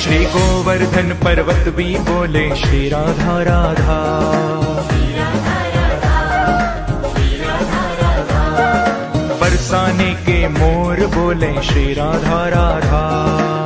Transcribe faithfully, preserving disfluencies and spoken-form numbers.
श्री गोवर्धन पर्वत भी बोले श्री राधा राधा। बरसाने के मोर बोले श्री राधा राधा।